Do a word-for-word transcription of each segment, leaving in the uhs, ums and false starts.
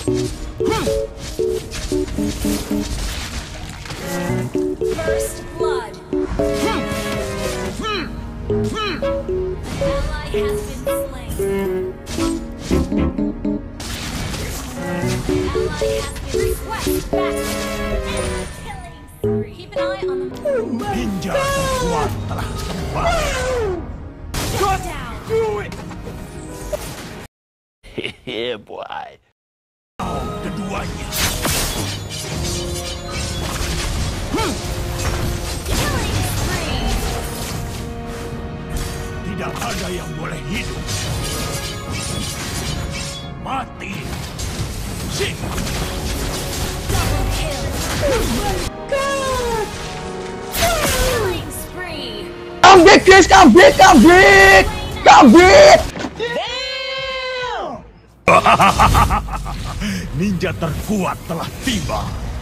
First blood. Ally has been slain. Ally has been request battle. Killing spree. Keep an eye on the Ninja terkuat telah kembali. shut down. Do it. Yeah, boy. Keduanya. Killing spree. Tidak ada yang boleh hidup. Mati. Sing. Double kill. Killing spree. Come back guys, come back, come back, come back. Ninja terkuat telah tiba.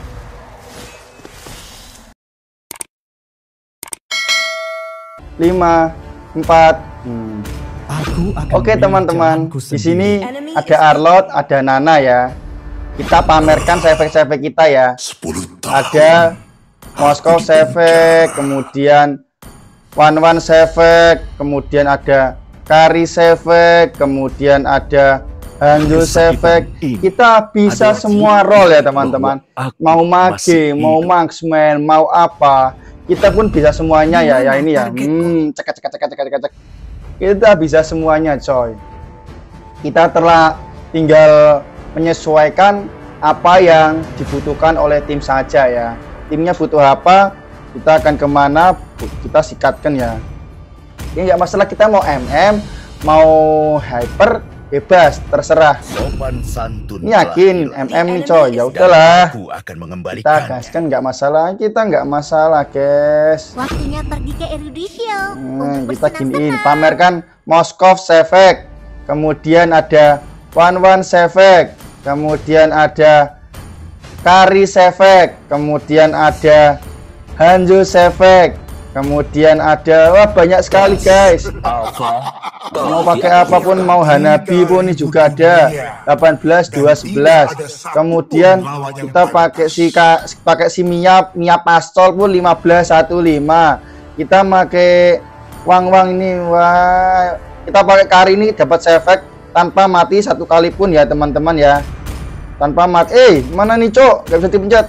Lima, empat. Hmm. Aku akan Oke teman-teman, di sini ada Arlot, ada Nana ya. Kita pamerkan sefek-sefek kita ya. Ada Moskow sefek, kemudian One One sefek, kemudian ada Kari sefek, kemudian ada Hanjo sefek. Kita bisa semua role ya teman-teman. Mau mage, mau marksman, mau apa, kita pun bisa semuanya ya. Ya ini ya. Hmm, cek cek cek cek cek cek. Kita bisa semuanya coy. Kita telah tinggal menyesuaikan apa yang dibutuhkan oleh tim saja ya. Timnya butuh apa, kita akan kemana, kita sikatkan ya. Ini nggak masalah, kita mau M M, mau hyper, bebas, terserah. Sopan santun. Ini yakin M M nih coy, ya udahlah. Aku akan Kita mengembalikan. gaskan, nggak masalah, kita nggak masalah guys. Waktunya pergi ke Erudisio Hmm, untuk kita giniin, bersenang-senang. pamerkan Moskow sefek, kemudian ada One One sefek, kemudian ada Kari sefek, kemudian ada Hanjo sefek, kemudian ada, wah banyak sekali guys. Mau pakai apapun, mau Hanabi pun ini juga ada. Delapan belas, dua, sebelas. Kemudian kita pakai si pakai si Miap, Miap Pastol pun lima belas, satu, lima. Kita pakai Wang-Wang ini, wah. Kita pakai Kari ini dapat sefek tanpa mati satu kali pun ya teman-teman ya. Tanpa mati. Eh, mana nih cok? Gak bisa dipencet.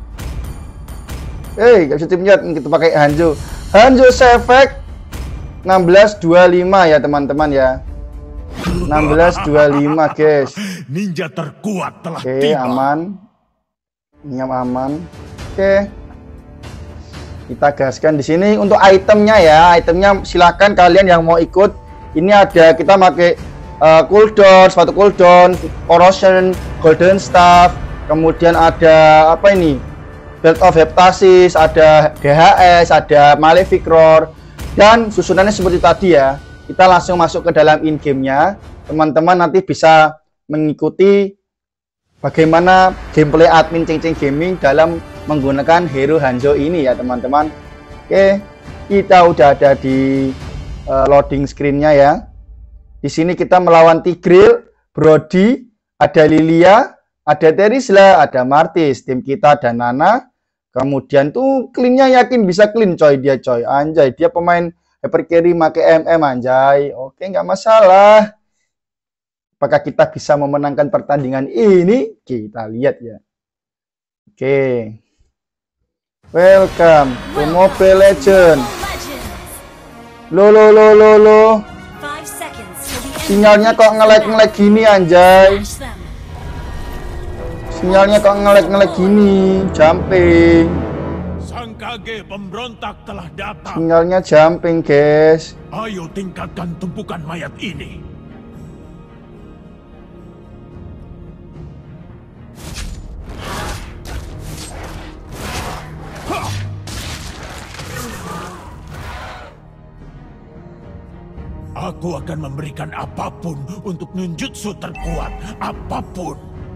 Eh, gak bisa dipencet. Kita pakai Hanjo. Hanjo sefek enam belas dua puluh lima ya teman-teman ya. enam belas dua puluh lima guys. Ninja terkuat telah Oke, tiba. aman. Ini aman. Oke. Kita gaskan di sini untuk itemnya ya. Itemnya silakan kalian yang mau ikut. Ini ada, kita pakai uh, cooldown, sepatu cooldown, corrosion, golden staff, kemudian ada apa ini? Belt of Heptasis, ada D H S, ada Malefic Roar, dan susunannya seperti tadi ya. Kita langsung masuk ke dalam in game-nya. Teman-teman nanti bisa mengikuti bagaimana gameplay admin Ceng Ceng Gaming dalam menggunakan hero Hanzo ini ya teman-teman. Oke, kita udah ada di uh, loading screen-nya ya. Di sini kita melawan Tigreal, Brody, ada Lilia, ada Terizla, ada Martis, tim kita ada Nana. Kemudian tuh clean-nya yakin bisa clean coy dia coy. Anjay, dia pemain hyper carry make M M anjay. Oke, nggak masalah. Apakah kita bisa memenangkan pertandingan ini? Kita lihat ya. Oke. Welcome to Mobile Legends. Lo lo lo lo lo. Five seconds till the end. Sinyalnya kok nge-lag-nge-lag gini anjay. Smash them. Sinyalnya kok nge-lag-nge-lag gini. Jumping. Sang Kage pemberontak telah datang. Sinyalnya jumping guys. Ayo tingkatkan tumpukan mayat ini. Aku akan memberikan apapun untuk ninjutsu terkuat. Apapun.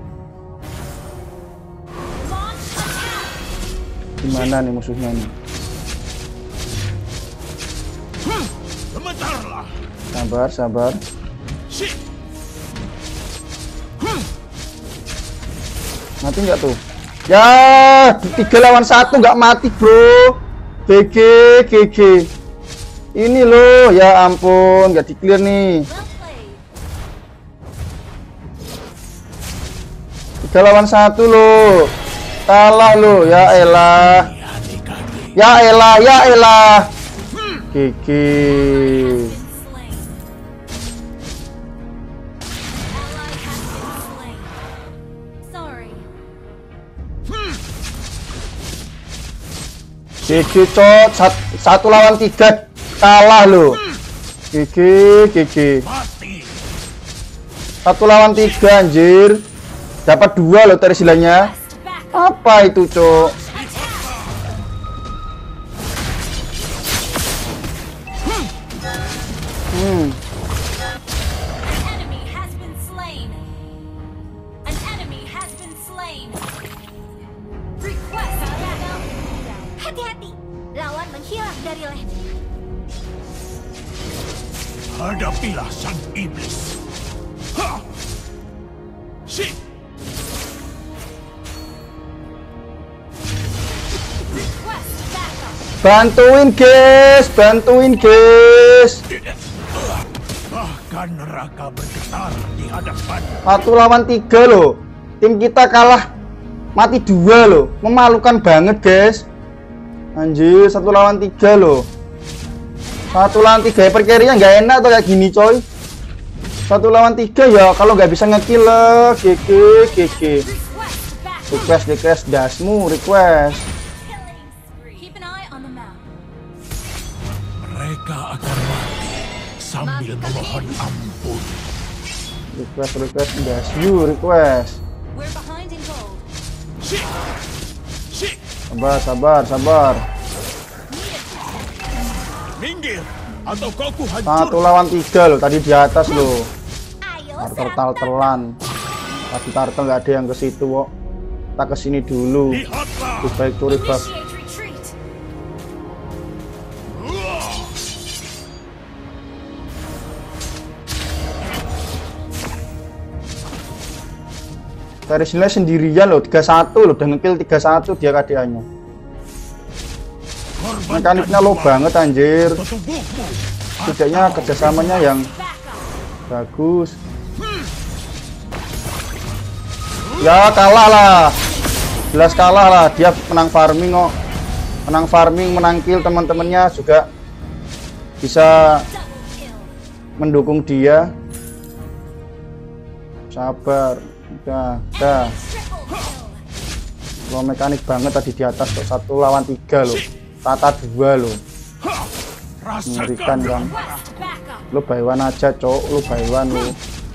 Launch attack. Gimana nih musuhnya nih? Hmm, gemetarlah. Sabar, sabar. Shit. Hmm. Mati nggak tuh? Ya, tiga lawan satu nggak mati bro. G G, G G. Ini loh, ya ampun, nggak di clear nih. Well played. Tiga lawan satu loh. Kalah loh, ya elah. Ya elah, ya elah. G G. Been slain. Ally has been slain. Sorry. G G cot, Sat- satu lawan tiga kalah loh. G G, G G. Mati. Satu lawan tiga anjir. Dapat dua loh tadi silanya. Best back. Apa itu cok? Hmm. An enemy has been slain. An enemy has been slain. Request backup. Hati-hati, lawan menghilang dari lane. Hadapilah sang iblis. Ha! Si. Request backup. Bantuin guys, bantuin guys. Bahkan neraka bergetar di hadapan. Satu lawan tiga loh. Tim kita kalah mati dua loh. Memalukan banget guys. Anjir, satu lawan tiga loh. Satu lawan tiga hyper carry-nya nggak enak tuh kayak gini coy. Satu lawan tiga ya kalau nggak bisa ngekill lah. G G, G G. Request backup. Request, request, dasmu, request. Killing spree. Keep an eye on the map. Mereka akan mati sambil memohon ampun. Request, request, das you, request. We're behind in gold. Si. Si. Sabar, sabar, sabar. Minggir atau kau ku Satu hancur. lawan tiga loh, tadi di atas loh. Ayo, Turtle serang telan. Tadi turtle nggak ada yang ke situ kok. Kita ke sini dulu. Lihatlah. Lebih baik curi buff. Initiate retreat. Karisnya sendirian loh, tiga satu loh, udah ngekill tiga satu dia K D A-nya. Korbankan Mekaniknya low jiwa banget anjir. untuk tubuhmu. Setidaknya kerjasamanya yang Backup. bagus. Ya kalah lah. Jelas kalah lah, dia menang farming kok. Menang farming, menang kill teman-temannya juga bisa Double kill. mendukung dia. Sabar. Udah, udah. Triple kill. Lo mekanik banget tadi di atas tuh. Satu lawan tiga loh. Tata dua loh. Ha! Rasakan Mengerikan kan. Request backup. Lo buy one aja cok. Lo buy one lo.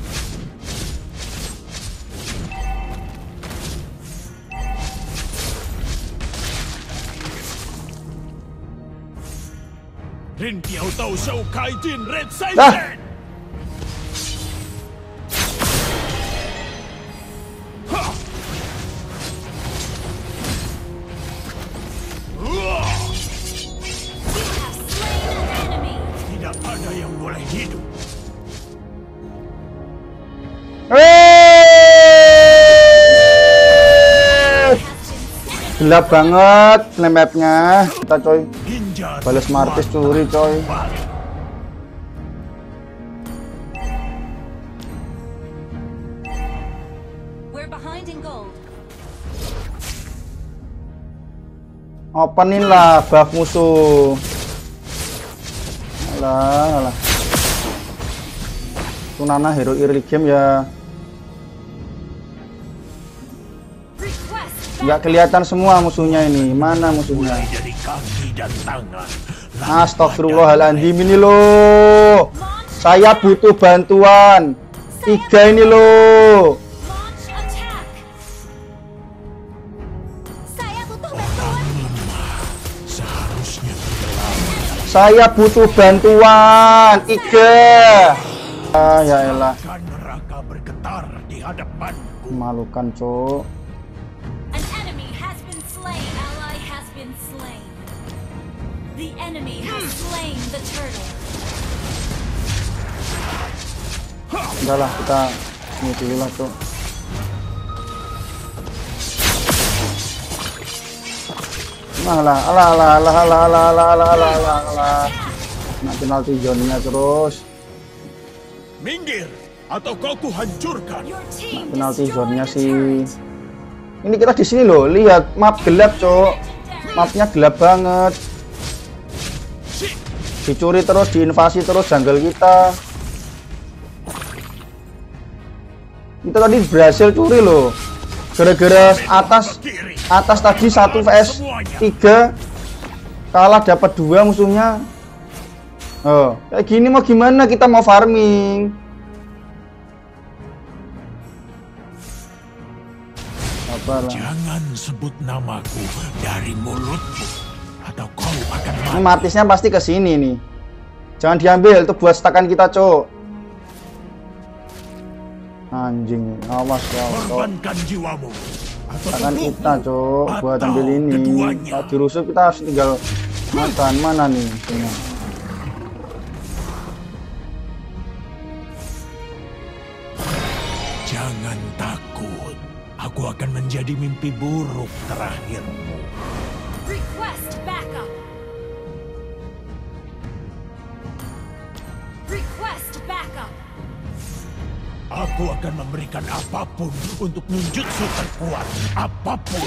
Rin Piao Tau Shou Kai Jin Red Dah. Saizen. Ha! Wah! We have slain an enemy. Tidak ada yang boleh hidup. Wih! Has been Gelap banget mapnya. Kita coy. Ninja Balas Martis curi coy. balik. We're behind in gold. Openin lah buff musuh. Alah, alah. Tunana hero early game ya. Request Nggak kelihatan semua musuhnya ini. Mana musuhnya? Mulai dari kaki dan tangan. Astagfirullahaladzim ini loh. Saya butuh bantuan. Tiga ini loh. launch attack. Saya butuh bantuan. Seharusnya Saya butuh bantuan. Tiga. Ah, ya elah. kan neraka bergetar di hadapanku. Memalukan cok. An enemy has been slain. Ally has been slain. The enemy has slain the turtle. Udah lah kita ini dulu lah cok. Alah, alah, alah, alah, alah, alah, alah, alah, alah, alah, alah. Nah, penalti zonnya terus. Minggir atau kau kuhancurkan. Your team Penalti destroyed zonnya a sih. turret. Ini kita di sini loh, lihat map gelap, Cok. Mapnya gelap banget. Dicuri terus, diinvasi terus jungle kita. Kita tadi berhasil curi loh. Gara-gara atas atas tadi satu vs tiga kalah dapat dua musuhnya. Oh, kayak gini mau gimana kita mau farming? Apalah. Jangan sebut namaku dari mulutmu atau kau akan Ini mati. martisnya pasti ke sini nih. Jangan diambil, itu buat stakan kita, Cok. Anjing, awas ya, Cok. Korbankan jiwamu atau Stakan tubuhmu, kita, Cok, buat atau ambil ini. keduanya. Kalau dirusuk kita harus tinggal makan. Mana nih? Sini. Jangan takut. Aku akan menjadi mimpi buruk terakhirmu. Request backup. Request backup. Aku akan memberikan apapun untuk ninjutsu terkuat. Apapun.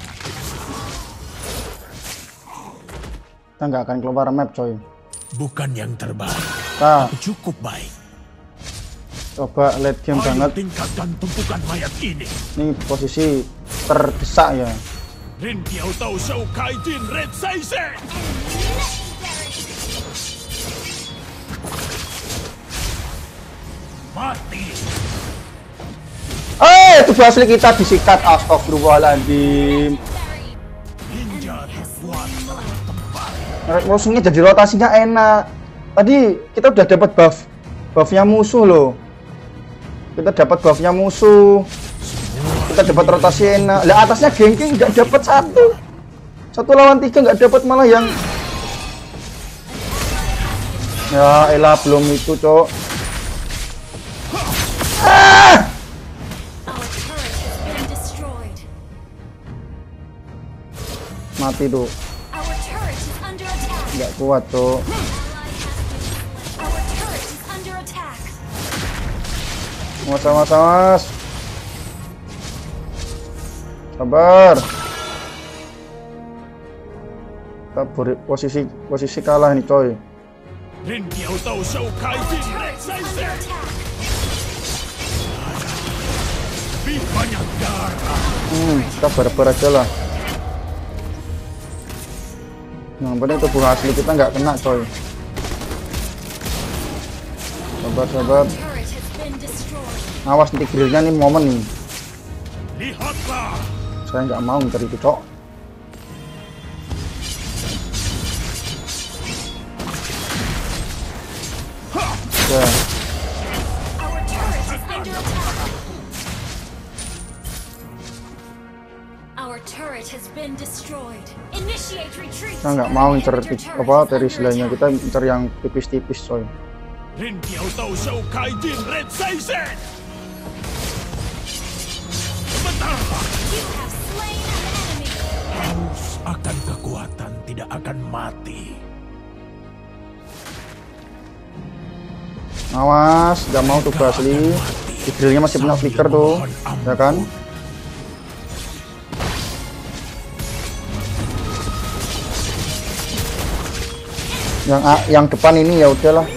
Kita nggak akan keluar map, coy. Bukan yang terbaik, Kita tapi cukup baik. coba late game Ayo banget. tingkatkan tumpukan mayat ini. Ini posisi terdesak ya. Rin Piao Tau Shou Kaijin Red Saisen. Mati. Eh, itu asli kita disikat. Astagfirullahaladzim. Ninja terkuat telah kembali. Musuhnya jadi rotasinya enak. Tadi kita udah dapat buff buffnya musuh loh. Kita dapat buffnya musuh. Kita dapat rotasi enak. Lah atasnya gengking nggak dapat satu. Satu lawan tiga nggak dapat malah yang. Ya elah belum itu, Cok. Ah! Our turret has been destroyed. Mati tuh. Our turret is under attack. Nggak kuat, Cok. Ally has been slain. Our turret is under attack. Mas, mas, mas. Sabar. Kita beri- posisi posisi kalah nih, coy. Rin Piao Tau Shou Our Kaijin turret Red is under Saisen. attack. Lebih banyak darah. Hmm, kita barbar aja lah. Yang penting tubuh asli kita nggak kena, coy. Sabar, sabar. Turret has been destroyed. Awas nanti grillnya nih momen nih. Lihatlah. Saya nggak mau ntar itu, Cok. Ya, Our turret is under attack. Our turret has been destroyed. Initiate retreat. kita nggak mau ngincer Enemy ti- turret apa is dari under istilahnya, attack. kita ngincer yang tipis-tipis, coy. Rin Piao Tau Shou Kaijin Red Saisen. Sebentarlah. You have slain an enemy. Haus akan kekuatan tidak akan mati. Awas, nggak mau tuh asli. Di grillnya masih punya flicker tuh, ya kan? Yang a- yang depan ini ya udahlah.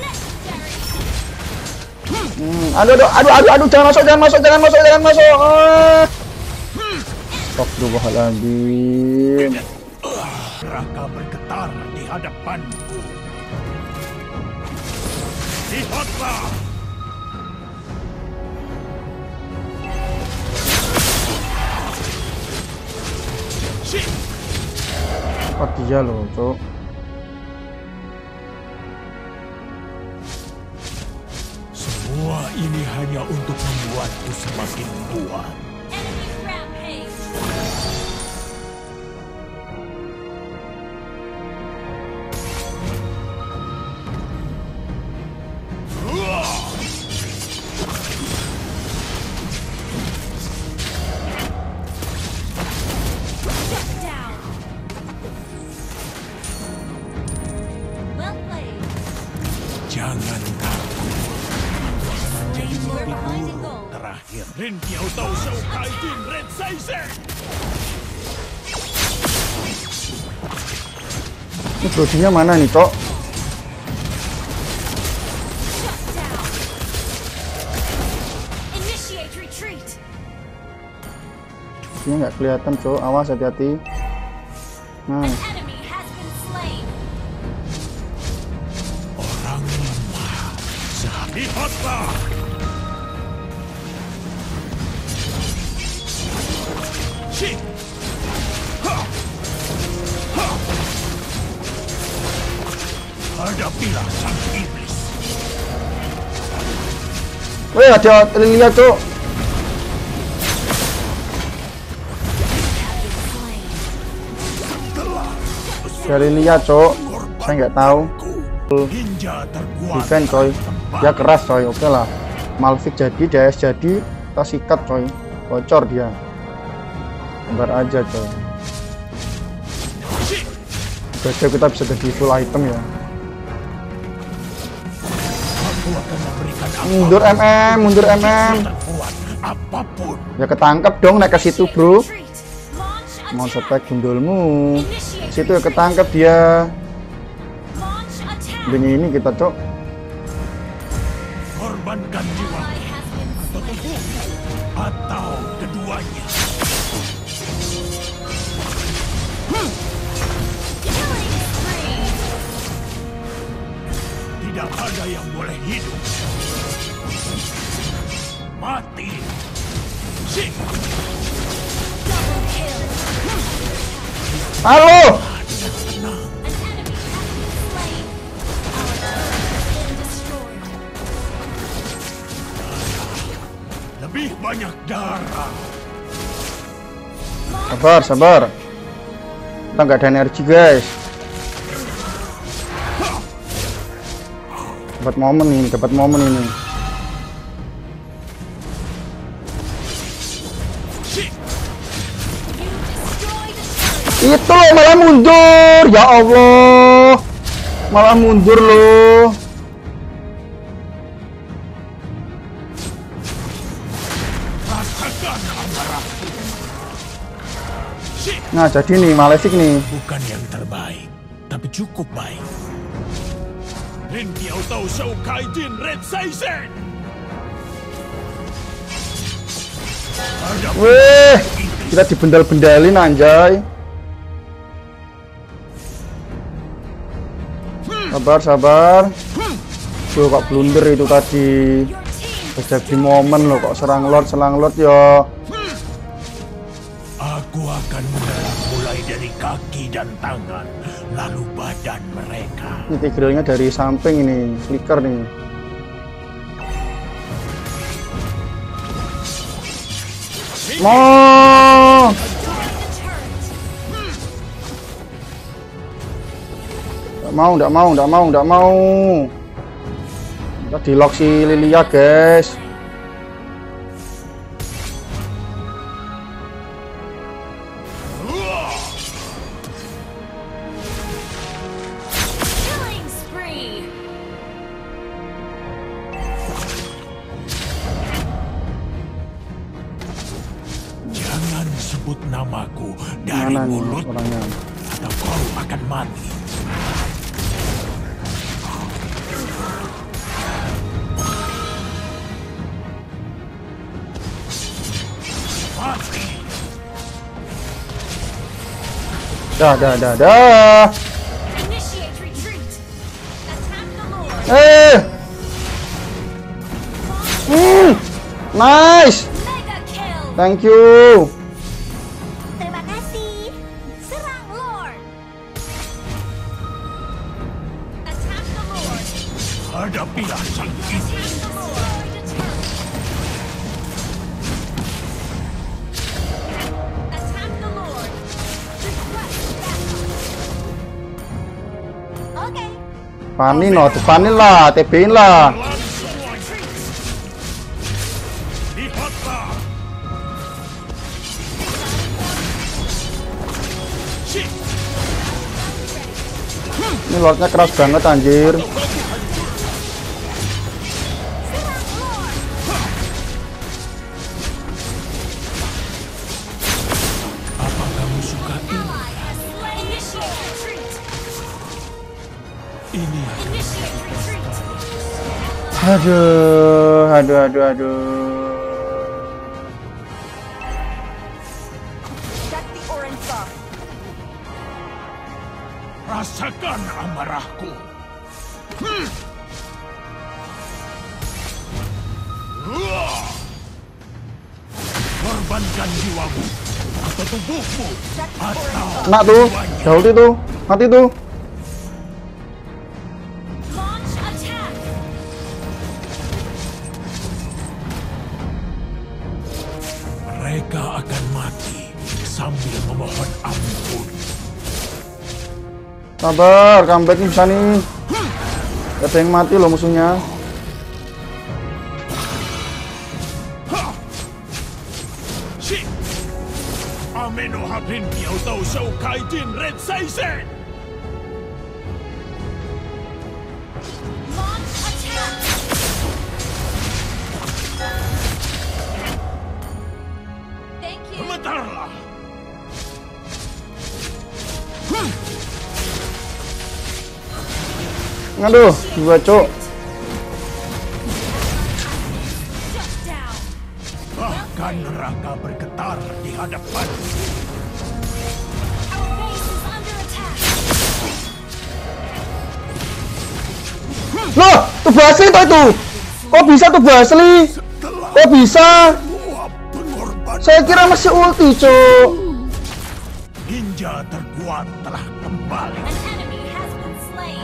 Hmm, aduh, aduh, aduh, aduh, aduh, jangan masuk, jangan masuk, jangan masuk, jangan masuk. Ah. Astagfirullahaladzim. Raka bergetar di hadapanku. Lihatlah. Shit. Apa dia loh, Cok? Semua ini hanya untuk membuatku semakin kuat. Enemy rampage. Shut down. Rintiao Tao Shou Kaijin Red Saizen. Ini brodinya mana nih, Cok? Initiate retreat. Ini nggak kelihatan, Cok. Awas, hati-hati. Nah, An enemy has been slain. Orang lemah. Lihatlah. Shit. Ha. Ha. Hadapilah sang iblis. weh, ada Lilia, Cok. Dari Lilia, Cok. Saya nggak tahu. Ninja terkuat. Defense, coy. Dia keras, coy. Oke lah. Malphite jadi, D S jadi, kita sikat, coy. Bocor dia. Sabar aja, coy. Berarti kita bisa jadi full item ya. Aku akan memberikan Mundur M M, mundur M M. terkuat apapun. Ya ketangkep dong naik ke situ, bro. Retreat. Launch Mau attack. setek gundulmu. Situ ya ketangkep dia. Launch attack. Dengan ini kita, Cok. Korbankan jiwa Ally has been atau tubuh atau keduanya. killing spree. Tidak ada yang boleh hidup. Mati. Sing. Double kill. Halo. An enemy has been slain. Our turret has been destroyed. Lebih banyak darah. Sabar, sabar. Kita nggak ada energi, guys. Dapat momen ini, dapat momen ini. Sing. You destroy the turret. Itu loh, malah mundur. Ya Allah. Malah mundur loh. Rasakan amarah. Sing. Nah, jadi nih Malefic nih. Bukan yang terbaik, tapi cukup baik. Rintiao Tao Shou Kaijin Red Saizen. Hadapi Weh, iblis. kita dibendal-bendalin anjay. Sabar, sabar. Tuh kok blunder itu tadi. Your team Udah di momen loh kok serang Lord, serang Lord ya. Aku akan menyerang mulai dari kaki dan tangan, lalu badan mereka. Ini Tigrealnya dari samping ini, flicker nih. Mau. Nggak mau, nggak mau, nggak mau, nggak mau. Kita di lock si Lilia, guys. killing spree. Jangan sebut namaku dari Mana nih mulut orangnya? atau kau akan mati. Mati. Dah, dah, dah, dah. Initiate retreat. Attack the Lord. Eh. Hmm. Nice. Mega kill. Thank you. Terima kasih. Serang Lord. Attack the Lord. Hadapilah sang Attack iblis. the Lord. Attack the Lord. Request backup. Oke. Panin loh, panin lah, T B-in lah. Retreat. Lihatlah. Sing. Ini Lordnya keras banget anjir. Serang Lord. Ini Initiate retreat. Aduh, aduh, aduh, aduh. Check the orange bar. rasakan amarahku. Hmm. Wah! Korbankan jiwamu atau tubuhmu atau Nak tuh, jauh itu, mati tuh. Launch attack. mereka akan mati sambil memohon ampun. Sabar, comeback nih bisa nih. Ada yang mati loh musuhnya. Shit! Ameno habrin miao tau shou kaijin red saisen. Launch attack. Thank you. Gemetarlah. Aduh, dua cok. Shut down. Bahkan neraka bergetar di hadapan. Our base is under attack. Loh, tubuh asli tuh itu. Kok bisa tubuh asli? Setelah Kok bisa? semua pengorbanan, Saya kira masih ulti, cok. ninja terkuat telah kembali. An enemy has been slain.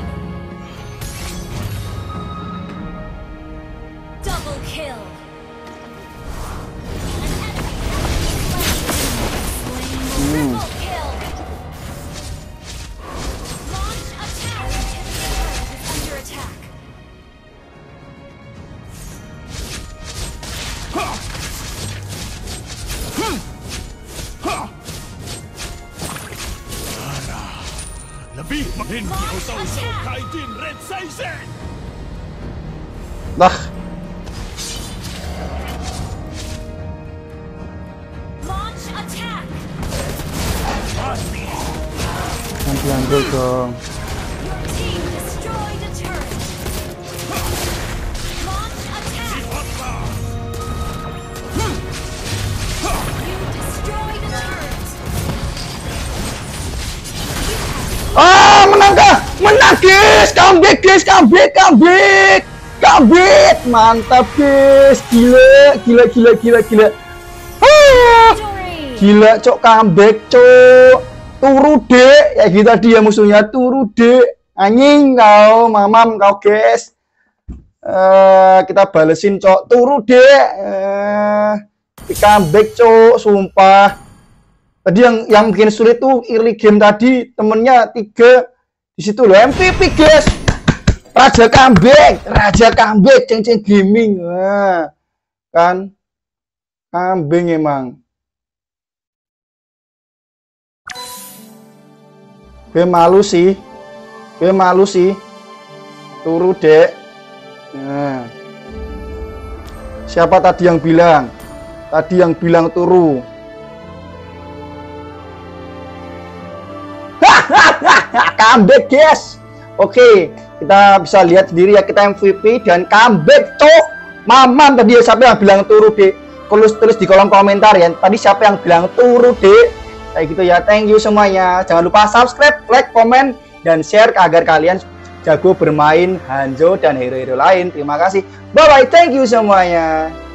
Double kill. An enemy has been slain. Slain. Triple kill. Launch attack. Inhibitor is under attack. Ha! Hmm! Ha! Darah lebih makin kau tahu Shou Kaijin Red Saisen. Dah, Launch attack. Mati. nanti ambil dong. Your team destroyed a turret. Launch attack. Fatlah. You destroyed a turret. Ah, menang kah? Menang, guys! Comeback, guys! Comeback, comeback! Comeback! Mantap, guys! Gila, gila, gila, gila, gila. Ah, Victory. gila, cok, comeback, cok. Turu, dek. Ya gitu tadi ya musuhnya. Turu, dek. Anjing kau, mamam kau, guys. Eh, kita balesin, cok. Turu, dek. Eh, comeback, cok. Sumpah. Tadi yang yang bikin sulit tuh early game tadi temennya tiga di situ loh. M V P, guys. Raja comeback, Raja comeback, ceng-ceng gaming. Nah, kan kambing emang. Gue malu sih. Gue malu sih. Turu, dek. Nah. Siapa tadi yang bilang? Tadi yang bilang turu. Comeback, guys. Oke, kita bisa lihat sendiri ya, kita M V P dan comeback, cok. Mamam tadi ya, siapa yang bilang turu, dek? Tulis tulis di kolom komentar ya. Tadi siapa yang bilang turu, dek? Kayak gitu ya. Thank you semuanya. Jangan lupa subscribe, like, komen, dan share agar kalian jago bermain Hanzo dan hero-hero lain. Terima kasih. Bye bye. Thank you semuanya.